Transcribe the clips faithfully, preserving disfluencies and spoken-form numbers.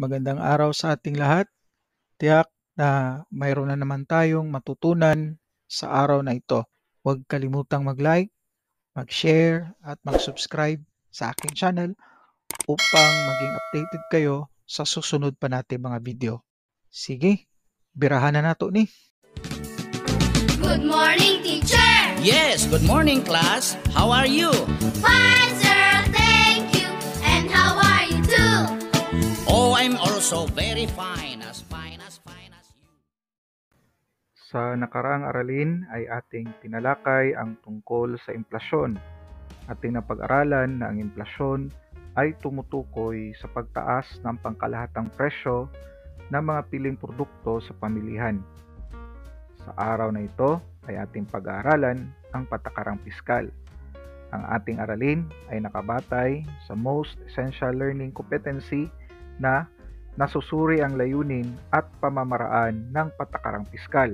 magandang araw sa ating lahat. Tiyak na mayroon na naman tayong matutunan sa araw na ito. Huwag kalimutang mag-like, mag-share at mag-subscribe sa aking channel upang maging updated kayo sa susunod pa natin mga video. Sige, birahan na nato ni. Good morning, teacher! Yes, good morning, class. How are you? Fine, sir, thank you. And how are you too? Oh, I'm also very fine, as fine as fine as you. Sa nakaraang aralin ay ating tinalakay ang tungkol sa inflasyon. Ating napag-aralan na ang inflasyon ay tumutukoy sa pagtaas ng pangkalahatang presyo ng mga piling produkto sa pamilihan. Sa araw na ito ay ating pag-aaralan ang patakarang piskal. Ang ating aralin ay nakabatay sa most essential learning competency na nasusuri ang layunin at pamamaraan ng patakarang piskal.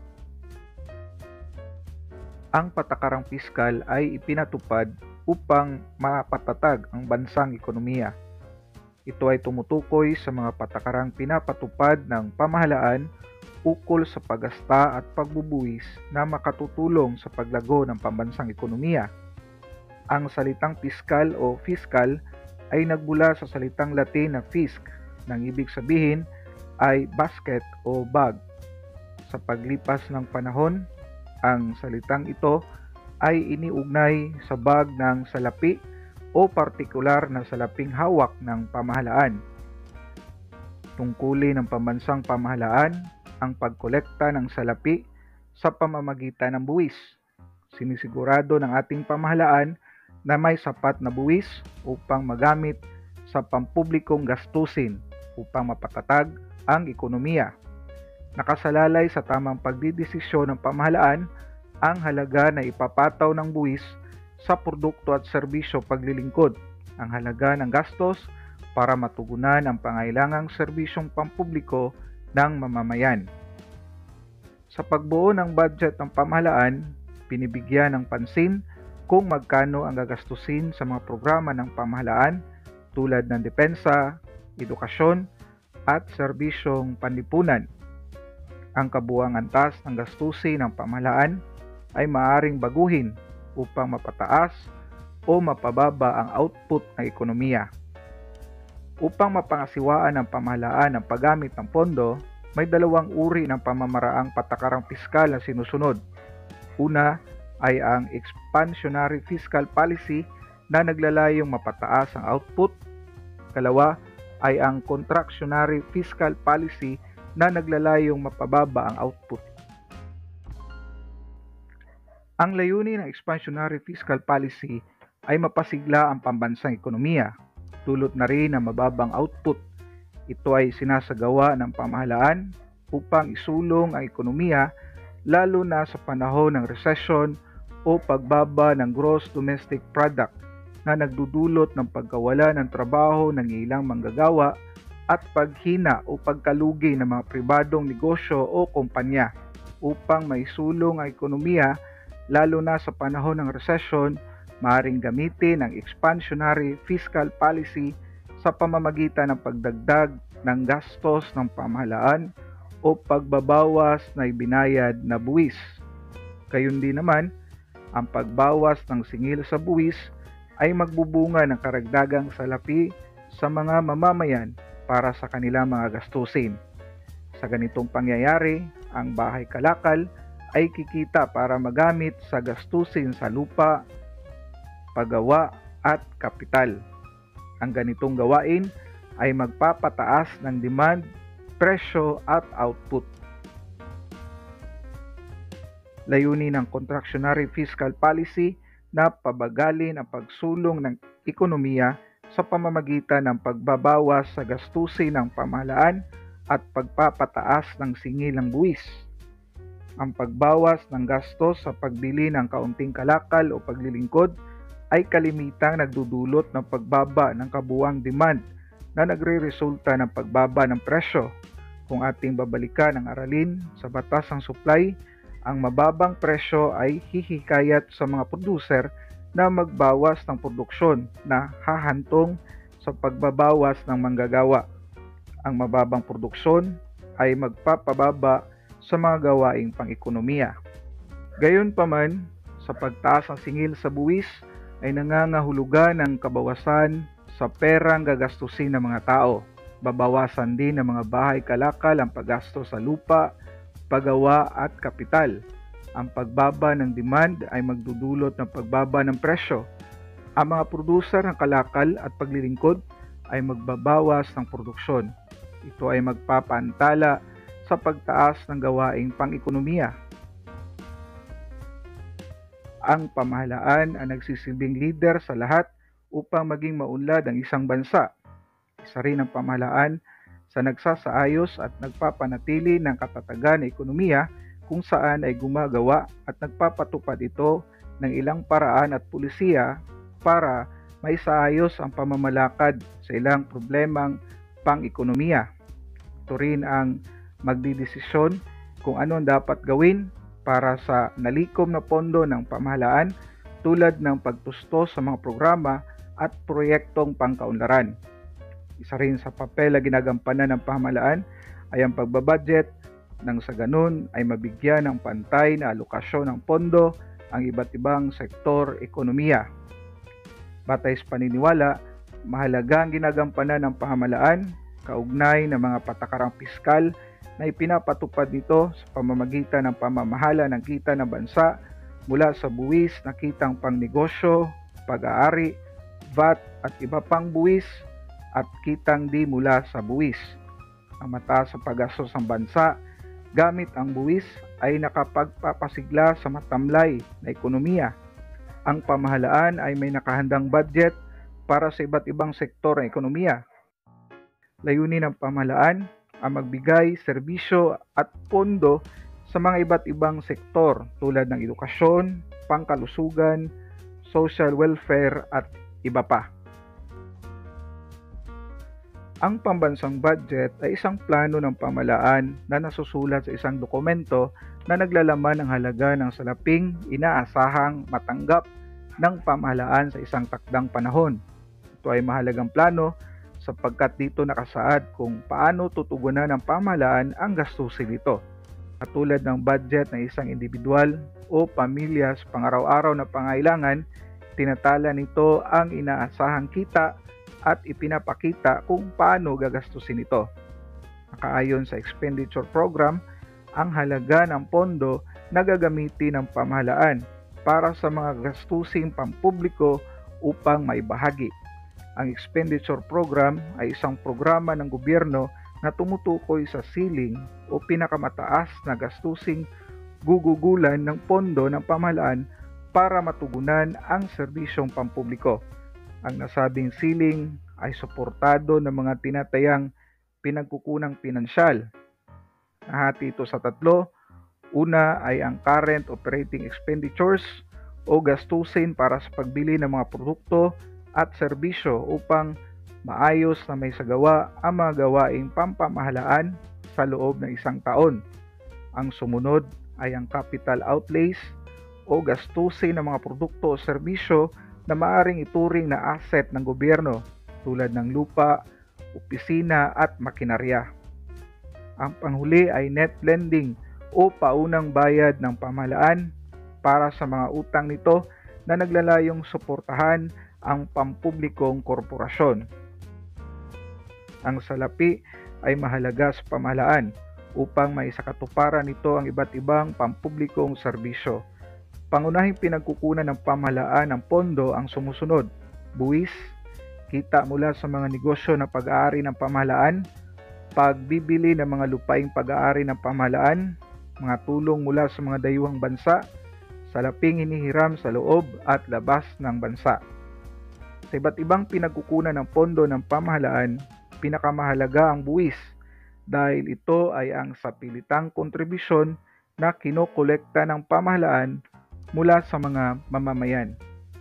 Ang patakarang piskal ay ipinatupad upang mapatatag ang bansang ekonomiya. Ito ay tumutukoy sa mga patakarang pinapatupad ng pamahalaan ukol sa paggasta at pagbubuwis na makatutulong sa paglago ng pambansang ekonomiya. Ang salitang piskal o fiscal ay nagbula sa salitang Latin na fisc, nang ibig sabihin ay basket o bag. Sa paglipas ng panahon, ang salitang ito ay iniugnay sa bag ng salapi o partikular na salaping hawak ng pamahalaan. Tungkulin ng pambansang pamahalaan ang pagkolekta ng salapi sa pamamagitan ng buwis. Sinisigurado ng ating pamahalaan na may sapat na buwis upang magamit sa pampublikong gastusin upang mapatatag ang ekonomiya. Nakasalalay sa tamang pagdidesisyon ng pamahalaan ang halaga na ipapataw ng buwis sa produkto at serbisyo paglilingkod, ang halaga ng gastos para matugunan ang pangailangang serbisyong pampubliko ng mamamayan. Sa pagbuo ng budget ng pamahalaan, binibigyan ng pansin kung magkano ang gagastusin sa mga programa ng pamahalaan tulad ng depensa, edukasyon, at serbisyong panlipunan. Ang kabuuang antas ng gastusin ng pamahalaan ay maaaring baguhin upang mapataas o mapababa ang output ng ekonomiya. Upang mapangasiwaan ng pamahalaan ang paggamit ng pondo, may dalawang uri ng pamamaraang patakarang piskal na sinusunod. Una ay ang expansionary fiscal policy na naglalayong mapataas ang output. Kalawa ay ang contractionary fiscal policy na naglalayong mapababa ang output. Ang layunin ng expansionary fiscal policy ay mapasigla ang pambansang ekonomiya, dulot na rin ang mababang output. Ito ay sinasagawa ng pamahalaan upang isulong ang ekonomiya lalo na sa panahon ng recession o pagbaba ng gross domestic product na nagdudulot ng pagkawala ng trabaho ng ilang manggagawa at paghina o pagkalugi ng mga pribadong negosyo o kumpanya. Upang maisulong ang ekonomiya lalo na sa panahon ng recession, maaaring gamitin ang expansionary fiscal policy sa pamamagitan ng pagdagdag ng gastos ng pamahalaan o pagbabawas na ibinayad na buwis. Gayon din naman, ang pagbawas ng singil sa buwis ay magbubunga ng karagdagang salapi sa mga mamamayan para sa kanilang mga gastusin. Sa ganitong pangyayari, ang bahay kalakal ay kikita para magamit sa gastusin sa lupa, paggawa at kapital. Ang ganitong gawain ay magpapataas ng demand, presyo at output. Layunin ng contractionary fiscal policy na pabagalin ang pagsulong ng ekonomiya sa pamamagitan ng pagbabawas sa gastusin ng pamahalaan at pagpapataas ng singil ng buwis. Ang pagbawas ng gastos sa pagbili ng kaunting kalakal o paglilingkod ay kalimitang nagdudulot ng pagbaba ng kabuuang demand na nagre-resulta ng pagbaba ng presyo. Kung ating babalikan ang aralin sa batas ng supply, ang mababang presyo ay hihikayat sa mga producer na magbawas ng produksyon na hahantong sa pagbabawas ng manggagawa. Ang mababang produksyon ay magpapababa sa mga gawaing pang-ekonomiya. Gayunpaman, sa pagtaas ng singil sa buwis ay nangangahulugan ng kabawasan sa perang gagastusin ng mga tao. Babawasan din ng mga bahay kalakal ang paggasto sa lupa, paggawa at kapital. Ang pagbaba ng demand ay magdudulot ng pagbaba ng presyo. Ang mga producer ng kalakal at paglilingkod ay magbabawas ng produksyon. Ito ay magpapaantala sa pagtaas ng gawaing pang-ekonomiya. Ang pamahalaan ang nagsisilbing leader sa lahat upang maging maunlad ang isang bansa. Isa rin ang pamahalaan sa nagsasaayos at nagpapanatili ng katatagan ng ekonomiya kung saan ay gumagawa at nagpapatupad ito ng ilang paraan at pulisiya para maisaayos ang pamamalakad sa ilang problemang pang-ekonomiya. Ito rin ang magdidesisyon kung ano ang dapat gawin para sa nalikom na pondo ng pamahalaan tulad ng pagtusto sa mga programa at proyektong pangkaunlaran. Isa rin sa papel na ginagampanan ng pamahalaan ay ang pagbabudget nang sa ganun ay mabigyan ng pantay na alokasyon ng pondo ang iba't ibang sektor ekonomiya. Batay sa paniniwala, mahalaga ang ginagampanan ng pamahalaan kaugnay ng mga patakarang piskal na ipinapatupad nito sa pamamagitan ng pamamahala ng kita ng bansa mula sa buwis na kitang pangnegosyo, pag-aari, V A T at iba pang buwis at kitang di mula sa buwis. Ang mataas sa paggastos ng bansa gamit ang buwis ay nakapagpapasigla sa matamlay na ekonomiya. Ang pamahalaan ay may nakahandang budget para sa iba't ibang sektor ng ekonomiya. Layunin ng pamahalaan ang magbigay, serbisyo at pondo sa mga iba't ibang sektor tulad ng edukasyon, pangkalusugan, social welfare at iba pa. Ang pambansang budget ay isang plano ng pamahalaan na nasusulat sa isang dokumento na naglalaman ng halaga ng salaping inaasahang matanggap ng pamahalaan sa isang takdang panahon. Ito ay mahalagang plano sapagkat dito nakasaad kung paano tutugunan ng pamahalaan ang gastusin nito. Katulad ng budget ng isang individual o pamilya sa pangaraw-araw na pangailangan, tinatala nito ang inaasahang kita at ipinapakita kung paano gagastusin ito. Nakaayon sa expenditure program, ang halaga ng pondo na gagamitin ng pamahalaan para sa mga gastusing pampubliko upang maibahagi. Ang expenditure program ay isang programa ng gobyerno na tumutukoy sa ceiling o pinakamataas na gastusing gugugulan ng pondo ng pamahalaan para matugunan ang serbisyong pampubliko. Ang nasabing ceiling ay suportado ng mga tinatayang pinagkukunang pinansyal. Nahati ito sa tatlo. Una ay ang current operating expenditures o gastusin para sa pagbili ng mga produkto at serbisyo upang maayos na may sagawa ang mga gawaing pampamahalaan sa loob ng isang taon. Ang sumunod ay ang capital outlays o gastusin ng mga produkto o serbisyo na maaring ituring na asset ng gobyerno tulad ng lupa, opisina at makinarya. Ang panghuli ay net lending o paunang bayad ng pamahalaan para sa mga utang nito na naglalayong suportahan ang pampublikong korporasyon. Ang salapi ay mahalaga sa pamahalaan upang maisakatuparan nito ang iba't ibang pampublikong serbisyo. Pangunahing pinagkukunan ng pamahalaan ng pondo ang sumusunod: buwis, kita mula sa mga negosyo na pag-aari ng pamahalaan, pagbibili ng mga lupaing pag-aari ng pamahalaan, mga tulong mula sa mga dayuhang bansa, salaping hinihiram sa loob at labas ng bansa. Sa iba't ibang pinagkukunan ng pondo ng pamahalaan, pinakamahalaga ang buwis dahil ito ay ang sapilitang kontribusyon na kinokolekta ng pamahalaan mula sa mga mamamayan.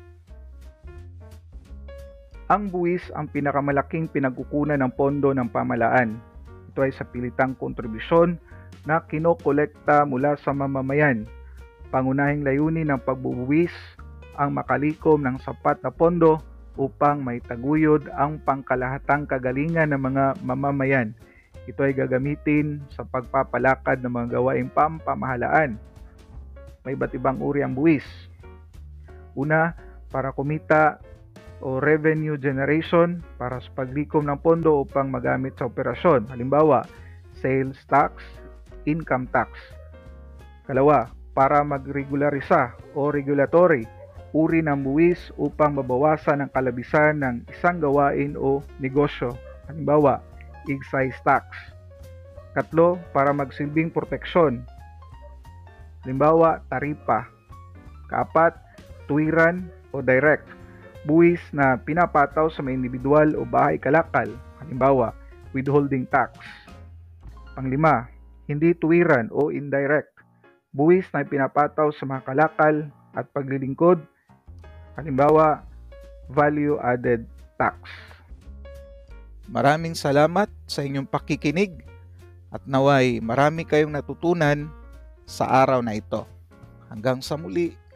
Ang buwis ang pinakamalaking pinagkukunan ng pondo ng pamahalaan. Ito ay sapilitang kontribusyon na kinokolekta mula sa mamamayan. Pangunahing layunin ng pagbubuwis ang makalikom ng sapat na pondo upang maitaguyod ang pangkalahatang kagalingan ng mga mamamayan. Ito ay gagamitin sa pagpapalakad ng mga gawaing pampamahalaan. May iba't ibang uri ang buwis. Una, para kumita o revenue generation, para sa paglikom ng pondo upang magamit sa operasyon. Halimbawa, sales tax, income tax. Kalawa, para magregularisa o regulatory, uri ng buwis upang mabawasan ang kalabisan ng isang gawain o negosyo. Halimbawa, excise tax. Katlo, para magsilbing proteksyon. Halimbawa, taripa. Kaapat, tuwiran o direct. Buwis na pinapataw sa mga individual o bahay kalakal. Halimbawa, withholding tax. Panglima, hindi tuwiran o indirect. Buwis na pinapataw sa mga kalakal at paglilingkod. Halimbawa, value-added tax. Maraming salamat sa inyong pakikinig at naway marami kayong natutunan sa araw na ito. Hanggang sa muli.